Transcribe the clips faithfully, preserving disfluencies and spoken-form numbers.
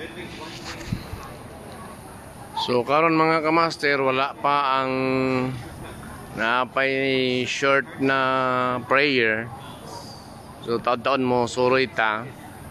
So karon mga kamaster, wala pa ang napay short na prayer. So taon-taon mo suroy ta.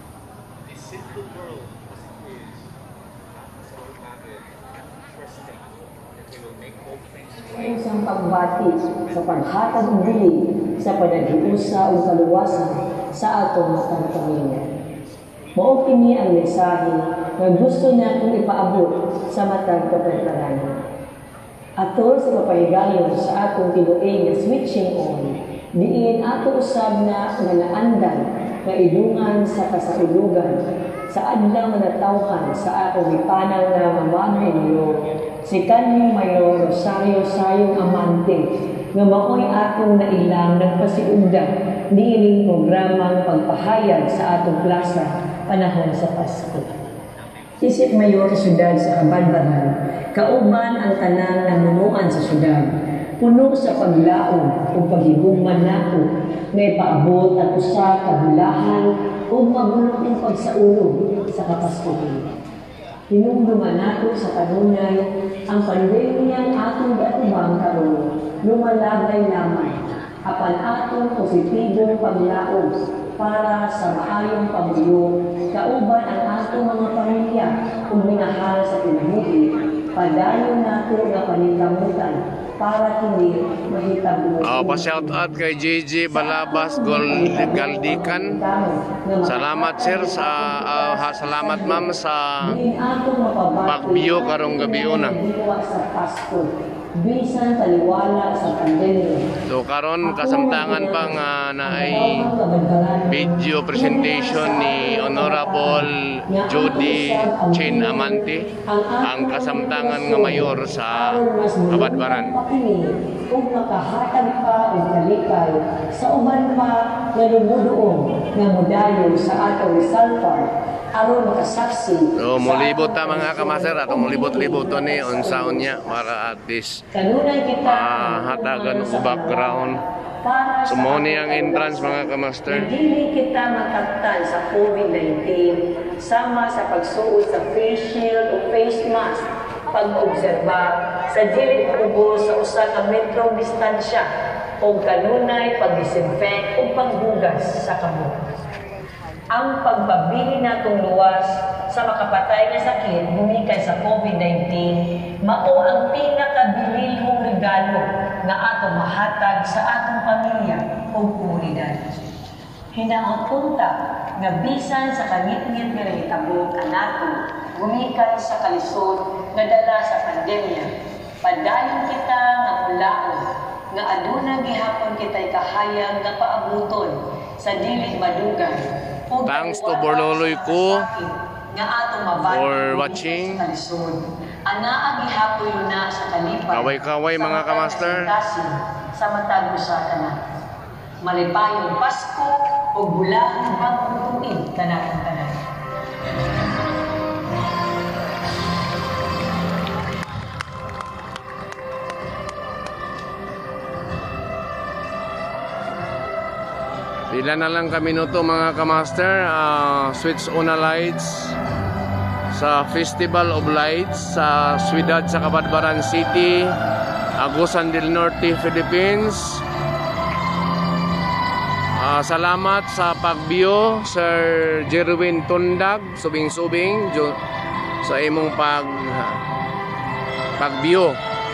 Isang pagbati sa paghatag ng dilig sa panag-iusa o kaluwasan sa atong matang pamilya. Mao kini ang mensahe nga gusto natong ipaabot sa matag kapaypalanan. Atol sa kapahigayon sa atong tinuig nga switching on, diin ato usab na nga naandan nga idungan sa kasaulugan sa adlaw nga natawhan sa atong ipanaw nga mother-in-law, si kanhi Mayor Rosario Sayong Amante, nga maoy atong nailang nagpasiugda niining programang pagpahayag sa atong plaza panahon sa Pasko. Isip Mayor Siyudad sa Kabadbaran, kauban ang tanang namunuan sa syudad, puno sa paglaom o paghigugman nato, may paabot at usa ka bulahan o magulong pagsaulog sa kapaskuhan. Hinumduman nato sa kanunay ang pandemyang atong gatubang karon, lumalabay lamang apan atong positibong paglaom para sa maayong pamuyo, kauban ang atong mga pamilya ug minahal sa kinabuhi, padayon nato nga paningkamutan para hindi mahitabo. Oh, pa-shout out kay J J Balabas Gold Galdikan. Salamat sir sa uh, ha, salamat ma'am sa pagbiyo karong gabi una. Bisan taliwala sa pandemya. So karon kasamtangan pa nga na ay video presentation ni Honorable Jody Chin Amante, ang kasamtangan nga mayor sa Kabadbaran. Kung makahatag pa o kalikay sa uban pa nga lumuduong nga modayo sa atong Rizal Park aron makasaksi. So mulibot ta mga kamaster, atong mulibot-libot to ni unsaon niya para at least kanunay kita hatagan og background. So mo ni ang entrance mga kamaster. Dili kita mataktan sa COVID nineteen sama sa pagsuot sa face shield o face mask, pag-obserba sa dili ubo sa usa ka metrong distansya o kanunay pag-disinfect o paghugas sa kamot. Ang pagbabili natong luwas sa makapatay nga sakit gumikan sa COVID nineteen mao ang pinakabilihong regalo nga atong mahatag sa atong pamilya ug komunidad. Hinaot punta nga bisan sa kangit-ngit nga nahitabo kanato gumikan sa kalisod nga dala sa pandemya, padayon kita nga mulaon nga aduna gihapon kitay kahayag nga paabuton sa dili madugan. Thanks to Borloloy ko for watching. Anaa gihapon na sa kalipan. Kaway-kaway mga kamaster. Sa matag usa kana. Malipayong Pasko ug bulan bagong tuig kanatong tanan. Pila na lang kami minuto mga kamaster, uh, switch on na lights sa Festival of Lights sa Ciudad sa Kabadbaran City, Agusan del Norte, Philippines. Uh, salamat sa pagbiyo Sir Jerwin Tundag, subing-subing sa imong pag pagbiyo.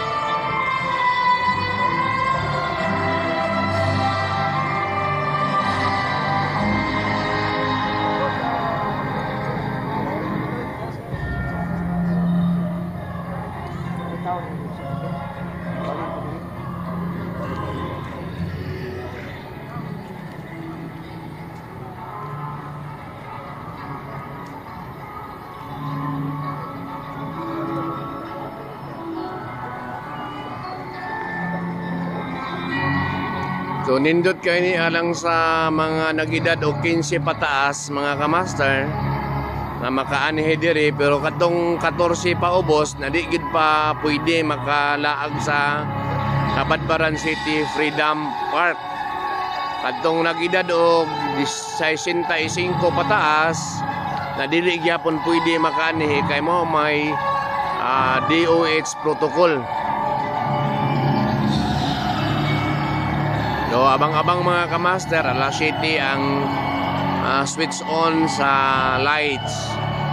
So nindot kayo ni alang sa mga nag-edad o quince pataas mga kamaster na makaanhe diri, pero katong fourteen pa ubos na di gid pa pwede makalaag sa Kabadbaran City Freedom Park. Katong nag-edad og sixty-five pataas na dili gyapon pwede makaanihi kay mo may uh, D O H protocol. So abang-abang mga kamaster, alas siyete ang uh, switch on sa lights.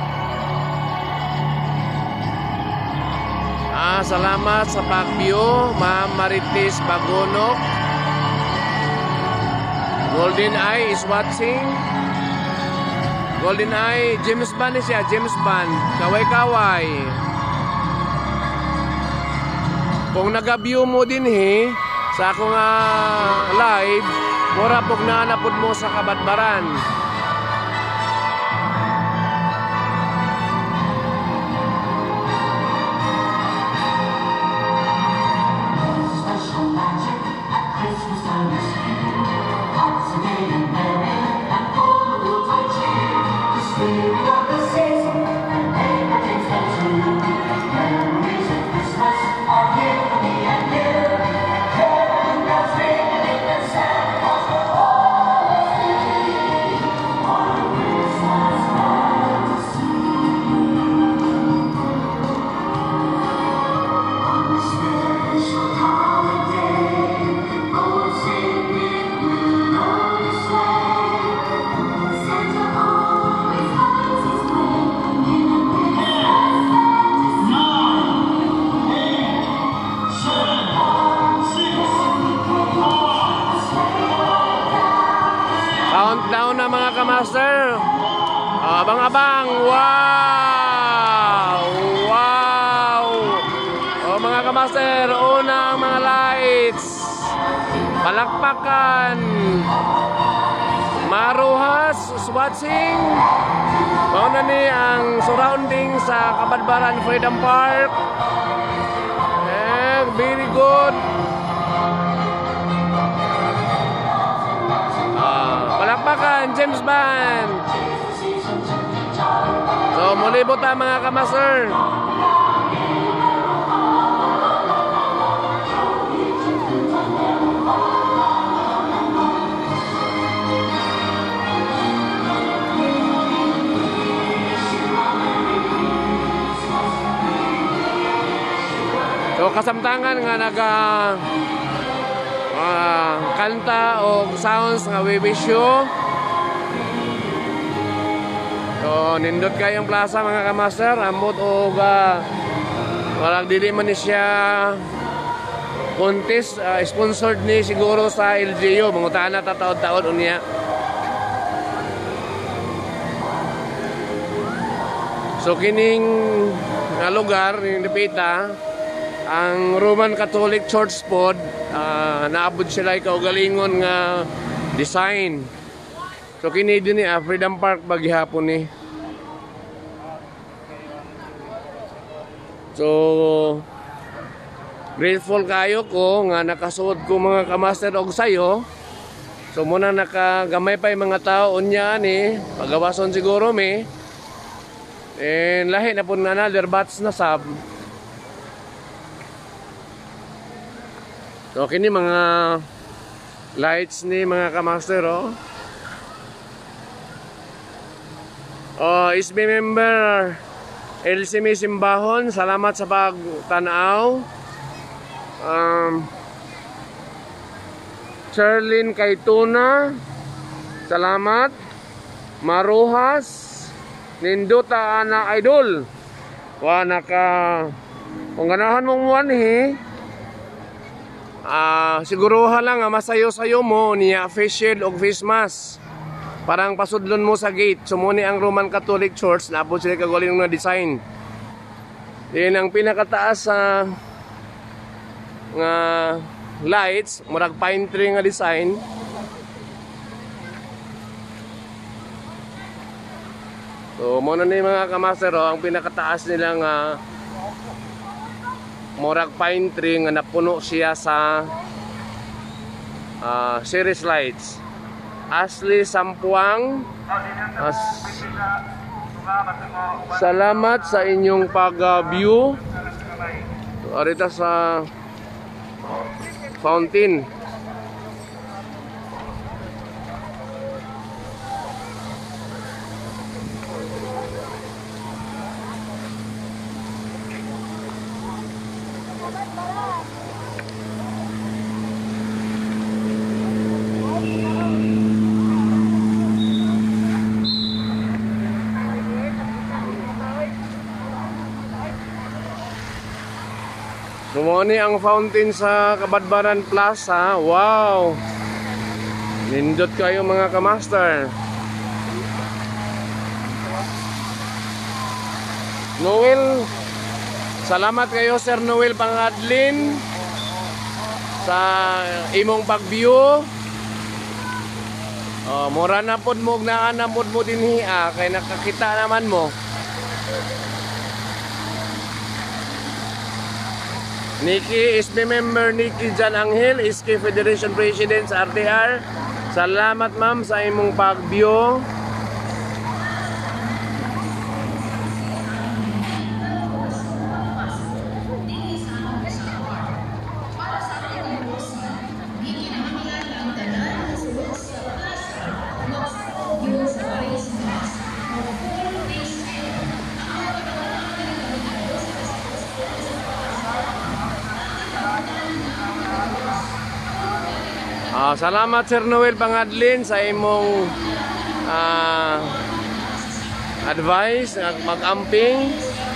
Ah, salamat sa pag-view, Ma'am Marites Bagonok. Golden Eye is watching. Golden Eye, James Bond siya, James Bond. Kaway-kaway. Kung naga-view mo din he, sa akong uh, live, mura pog naanapod mo sa Kabadbaran. Countdown na mga kamaster. Abang-abang. Wow! Wow! O mga kamaster, una ang mga lights. Palakpakan. Maruhas watching. Mauna ni ang surrounding sa Kabadbaran Freedom Park. And very good. Palakpakan, James Bond. So, mulibot ang mga kamaster. So, kasamtangan nga naga Uh, kanta o sounds nga we wish you. So nindot kayong plaza mga kamaster, amot o ga walang dili man ni siya contest, uh, sponsored ni siguro sa L G U, mangutaan na tataod-taod unya. So kining nga lugar ning Dapita ang Roman Catholic Church pod, uh, naabot sila kaugalingon nga design. So kini din ni uh, Freedom Park baghihapon ni. So grateful kayo ko nga nakasuod ko mga kamaster og sayo. So muna nakagamay pa yung mga tao unya ni pagawason siguro mi. And lahi na pud na another batch na sab. So kini mga lights ni mga kamaster oh. Oh, S B member L C M Simbahon, salamat sa pagtanaw. Um Charlene Kaituna, salamat. Maruhas, Nindota ana idol. Wa naka kung ganahan mong muanhi. Ah, uh, siguruha lang nga masayo-sayo mo niya face shield og face mask. Parang pasudlon mo sa gate. Sumuni ang Roman Catholic Church na po sila kagaling na design. Yan ang pinakataas sa uh, nga lights, murag pine tree nga design. So mo na ni mga kamaster oh, ang pinakataas nila nga murag pine tree nga napuno siya sa uh, series lights. Ashley Sampuang, uh, salamat sa inyong pag-view uh, arita sa fountain. Mao ni ang fountain sa Kabadbaran Plaza. Wow! Nindot kayo mga kamaster. Noel, salamat kayo Sir Noel Pangadlin sa imong pag-view. Oh, mura na pod mo na anamod mo dinhi ah, kay nakakita naman mo. Nikki is the member, Nikki Jan Angel, S K Federation President sa R T R. Salamat ma'am sa imong pag-view. Ah, salamat Sir Noel Pangadlin sa imong ah, advice mag-amping.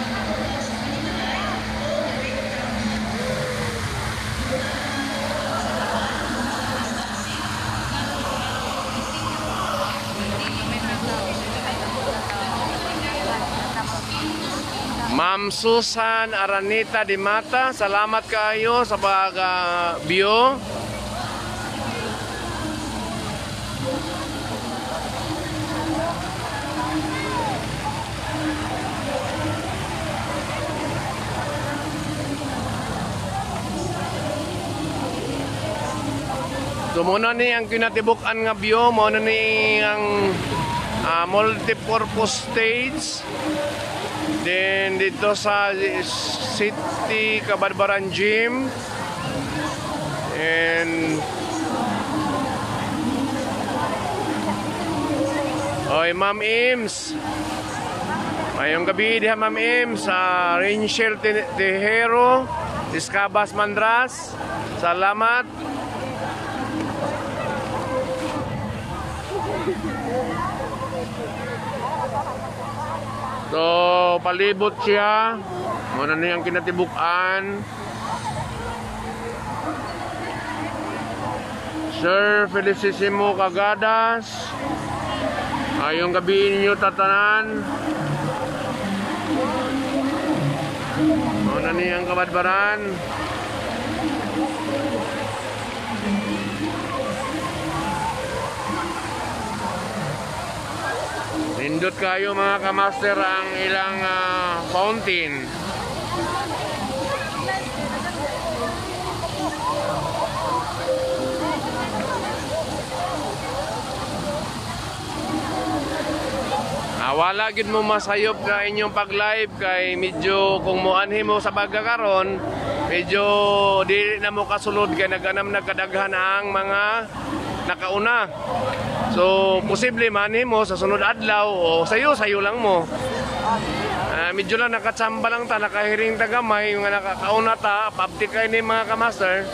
Ma'am Susan Aranita Di Mata, salamat kayo sa pag-view. So muna ni ang kinatibukan nga view, muna ni ang uh, multi-purpose stage. Then dito sa City Kabadbaran Gym. And oy Ma'am Ims. Mayong gabi diha Ma'am Ims sa uh, Rachel Tejero, Discabas Mandras. Salamat. So, palibot siya. Muna na yung kinatibukan. Sir Felicissimo Cagadas. Ayong gabi ninyo tatanan. Muna na yung Kabadbaran. Nindot kayo mga kamaster ang ilang uh, fountain. Ah, wala gid mo masayop ka inyong pag-live kay medyo kung muanhi mo sa pagkakaron, medyo di na mo kasulod kay naganam nagkadaghan ang mga nakauna. So, posible manhi mo sa sunod adlaw o sayo, sayo lang mo. Uh, medyo lang nakatsamba lang ta, nakahiring tagamay, yung nakakauna ta, paaptik kayo ni mga kamaster.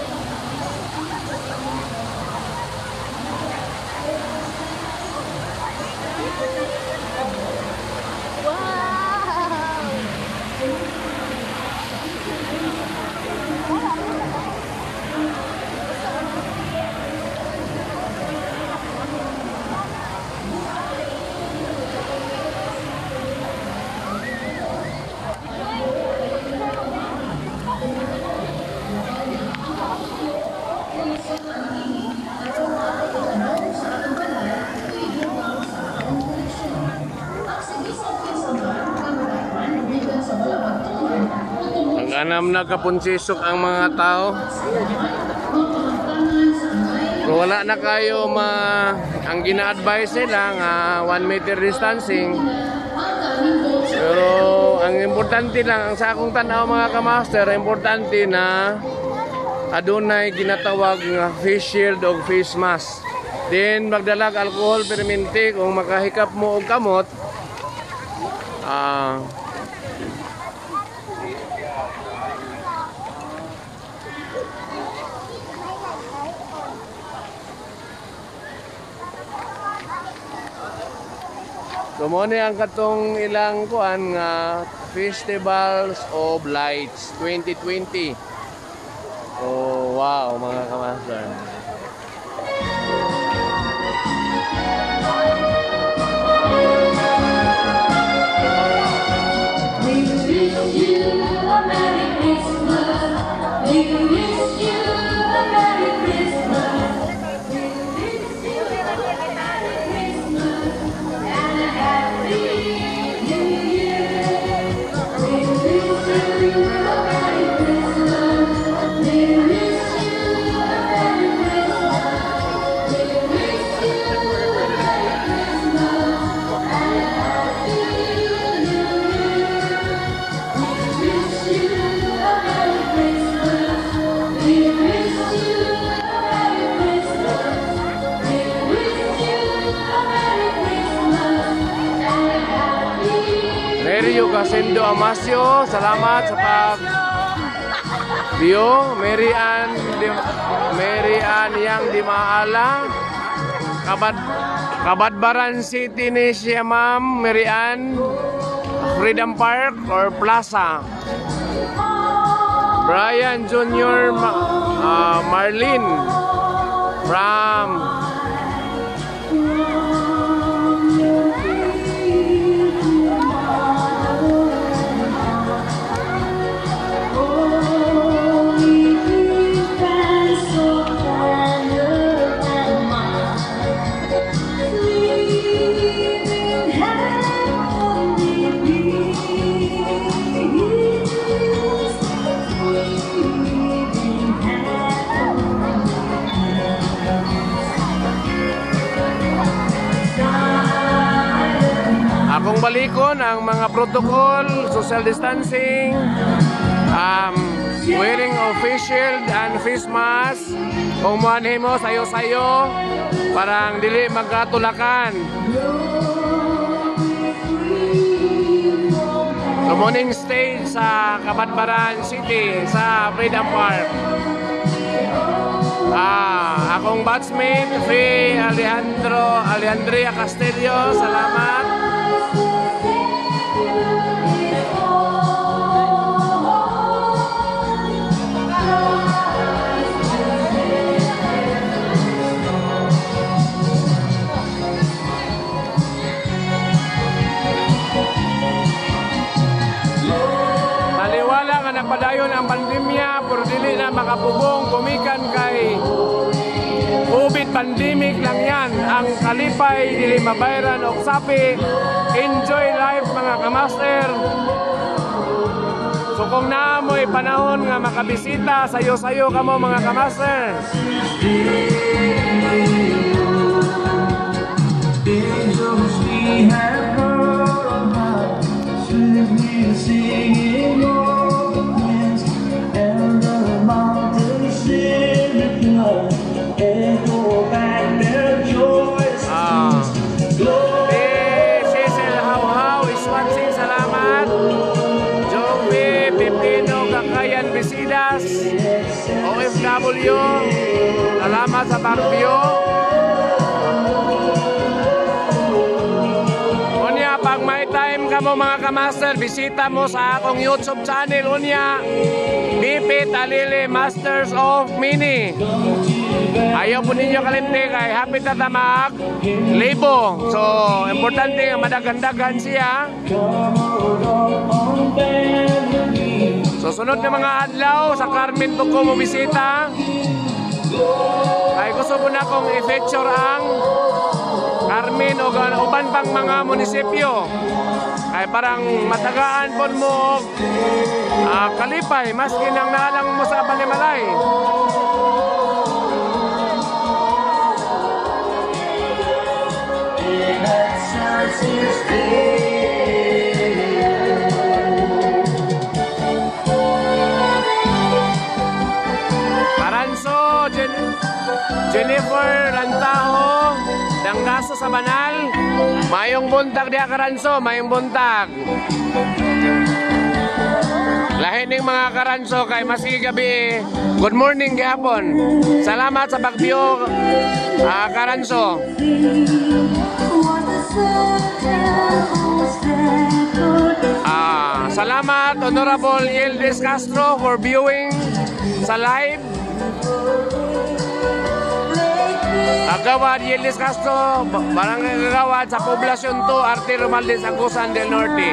Anam na kapunsisok ang mga tao. So, wala na kayo ma ang gina-advise nila nga one meter distancing. Pero ang importante lang ang sa akong tanaw mga kamaster, importante na adunay ginatawag nga face shield o face mask. Then magdalag alcohol permente kung makahikap mo og kamot. Ah uh, So mo ni ang katong ilang kuan nga Festivals of Lights twenty twenty. Wow, mga kamaster. Mary Yugasendo Amasio, salamat sa pag Dio, Mary Ann Di, Mary Ann yang di Maala, Kabad Kabadbaran City ni siya ma'am, Mary Ann, Freedom Park or Plaza. Brian Junior Ma, uh, Marlene from akong balikon ang mga protocol, social distancing, um, wearing of face shield and face mask, kung muanhin mo sayo-sayo, parang dili magkatulakan. So, morning stage sa Kabadbaran City, sa Freedom Park. Ah, akong batchmate, Free Alejandro, Alejandria Castillo, salamat. Nagpadayon ang pandemya, pero dili na makapubong kumikan kay COVID pandemic lang yan. Ang kalipay, dili mabayran o sapi. Enjoy life mga kamaster. So kung naamoy panahon nga makabisita, sayo-sayo ka mo mga kamaster. O F W, salamat sa Baguio. Unya, pag may time ka mo mga kamaster, bisita mo sa akong YouTube channel, unya, B P Talili Masters of Mini. Ayaw po ninyo kalimti kay hapit na tamag libo. So, importante nga madagandagan siya. So, sunod na mga adlaw sa Carmen po ko mo bisita. Ay gusto ko na kong i-feature ang Carmen o uban pang mga munisipyo. Ay parang matagaan po mo uh, kalipay, maski nang naalang mo sa Panimalay. Karanso, Jen Jennifer Lantaho, Dangaso sa Banal. Mayong buntag diha Karanso, mayong buntag. Lahi ning mga Karanso kay masigi gabi. Good morning gihapon. Salamat sa Baguio, uh, Karanso. Ah, salamat Honorable Yildiz Castro for viewing sa live. Kagawad Yelis Castro, Barangay Kagawad sa Poblasyon two, Arte Romualdez, Agusan del Norte.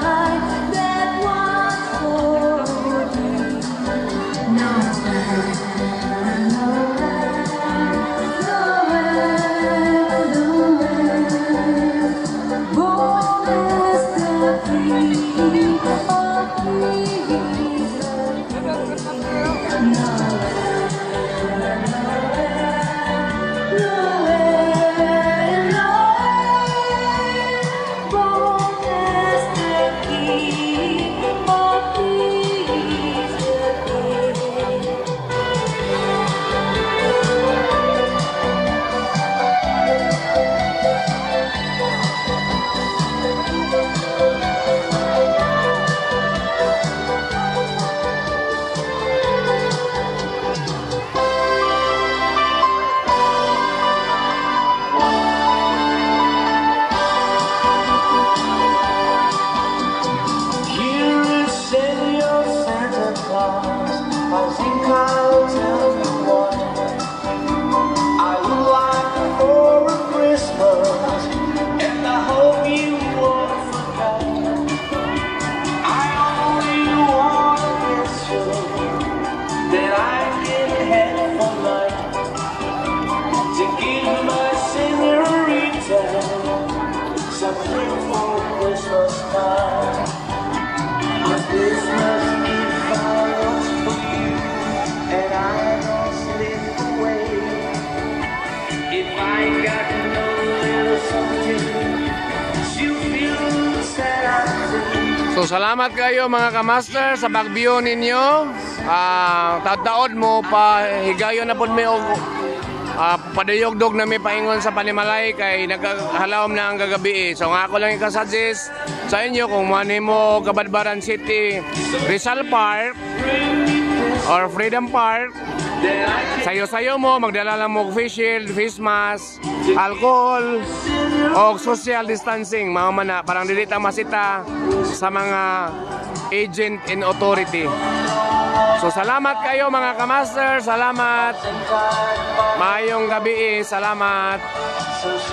So salamat kayo mga kamaster sa pagbiyo ninyo. Ah, tataod mo pa higayon na pud mi og uh, padayogdog na may paingon sa Panimalay kay naghalawom na ang gagabi. So nga ako lang ikasuggest sa inyo kung mani mo Kabadbaran City, Rizal Park or Freedom Park, sayo-sayo mo, magdala lang mo face shield, face mask, alcohol o social distancing, mga mana, parang dili ta masita sa mga agent and authority. So salamat kayo mga kamaster, salamat, maayong gabi, salamat.